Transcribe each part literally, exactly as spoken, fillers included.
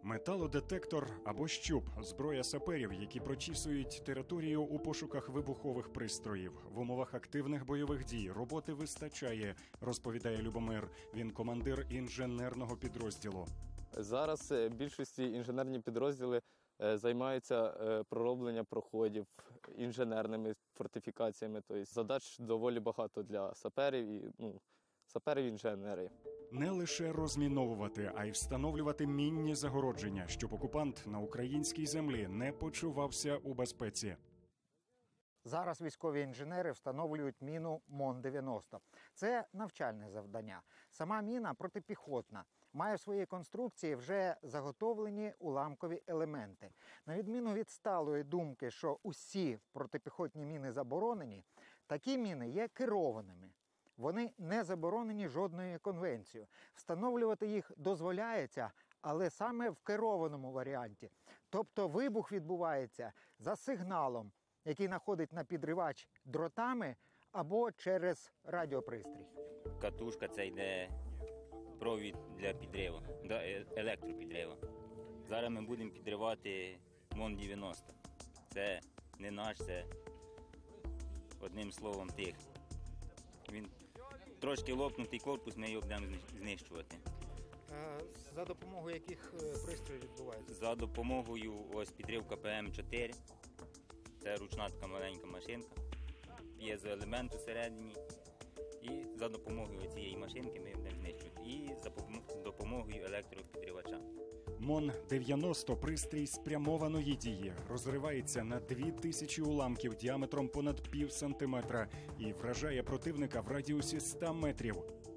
Металодетектор або щуп – зброя саперів, які прочісують територію у пошуках вибухових пристроїв. В умовах активних бойових дій роботи вистачає, розповідає Любомир. Він командир інженерного підрозділу. Зараз більшості інженерні підрозділи займаються проробленням проходів інженерними фортифікаціями. Тобто задач доволі багато для саперів і ну, саперів-інженерів. Не лише розміновувати, а й встановлювати мінні загородження, щоб окупант на українській землі не почувався у безпеці. Зараз військові інженери встановлюють міну МОН дев'яносто. Це навчальне завдання. Сама міна протипіхотна. Має в своїй конструкції вже заготовлені уламкові елементи. На відміну від сталої думки, що усі протипіхотні міни заборонені, такі міни є керованими. Вони не заборонені жодною конвенцією. Встановлювати їх дозволяється, але саме в керованому варіанті. Тобто вибух відбувається за сигналом, який находить на підривач дротами або через радіопристрій. Катушка – це йде провід для підриву, електропідриву. Зараз ми будемо підривати МОН дев'яносто. Це не наш, це одним словом тих. Він трошки лопнутий корпус, ми його будемо знищувати. За допомогою яких пристроїв відбувається? За допомогою ось підривка Пе Ем чотири. Це ручна така маленька машинка, п'єзоелемент усередині. І за допомогою цієї машинки ми будемо знищувати. І за допомогою електропідривача. МОН дев'яносто – пристрій спрямованої дії. Розривається на дві тисячі уламків діаметром понад пів сантиметра і вражає противника в радіусі ста метрів.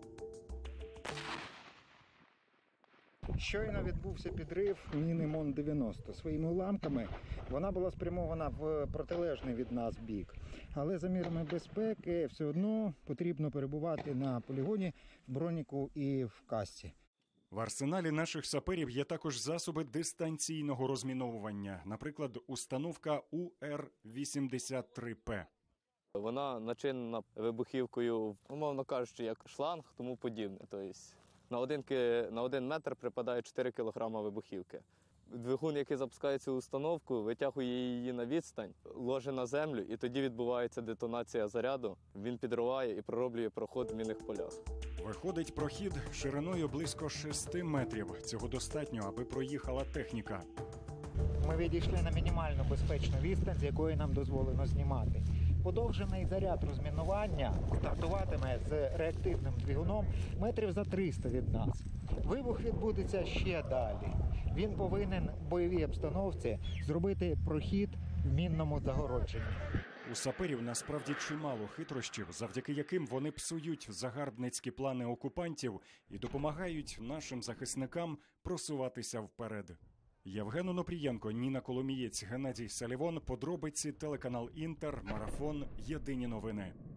Щойно відбувся підрив міни МОН дев'яносто. Своїми уламками вона була спрямована в протилежний від нас бік. Але за мірами безпеки все одно потрібно перебувати на полігоні, в броніку і в касці. В арсеналі наших саперів є також засоби дистанційного розміновування. Наприклад, установка У Р вісімдесят три П. Вона начинена вибухівкою, умовно кажучи, як шланг, тому подібне. Тобто на один, на один метр припадає чотири кілограми вибухівки. Двигун, який запускає цю установку, витягує її на відстань, ложить на землю, і тоді відбувається детонація заряду. Він підриває і пророблює проход в мінних полях. Виходить прохід шириною близько шести метрів. Цього достатньо, аби проїхала техніка. Ми відійшли на мінімальну безпечну відстань, з якої нам дозволено знімати. Подовжений заряд розмінування стартуватиме з реактивним двигуном метрів за триста від нас. Вибух відбудеться ще далі. Він повинен в бойовій обстановці зробити прохід в мінному загородженні. У саперів насправді чимало хитрощів, завдяки яким вони псують загарбницькі плани окупантів і допомагають нашим захисникам просуватися вперед. Євген Онопрієнко, Ніна Коломієць, Геннадій Салівон. Подробиці, телеканал Інтер, Марафон. Єдині новини.